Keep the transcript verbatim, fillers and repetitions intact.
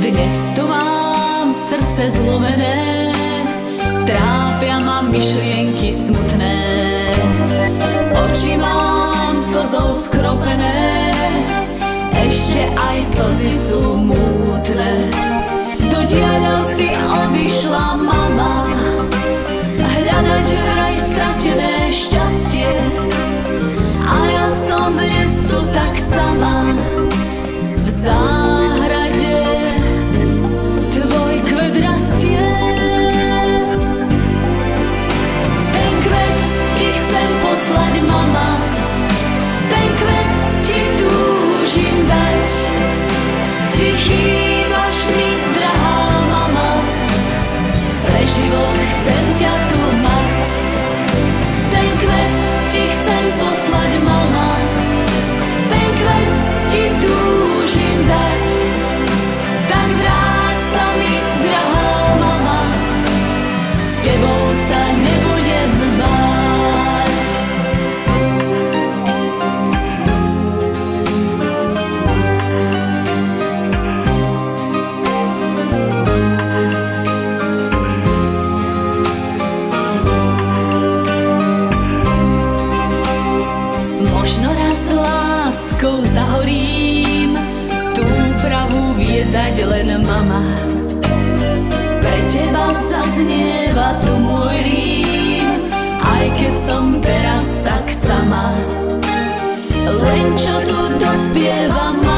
Dnes tu mám srdce zlomené, trápia ma myšlienky smutné. Oči mám slzou skropené, ešte aj slzy sú mútne. Do diaľov si odišla mama, hľadať vraj stratené šťastie. A ja som dnes tu tak sama, v záhrade tvoj kvet rastie. Ten kvet ti chcem poslať, mama, ten kvet ti túžim dať. Ty chýbaš mi, drahá mama, pre život chcem ťa tu mať. Ten kvet ti chcem poslať, mama, ten kvet ti túžim dať. Tak vráť sa mi, drahá mama, s tebou sa nebudem báť. Možno raz láskou zahorím, tú pravú vie dať len mama. Pre teba sa znieva tu môj rím, aj keď som teraz tak sama. Len čo tu dospieva mama,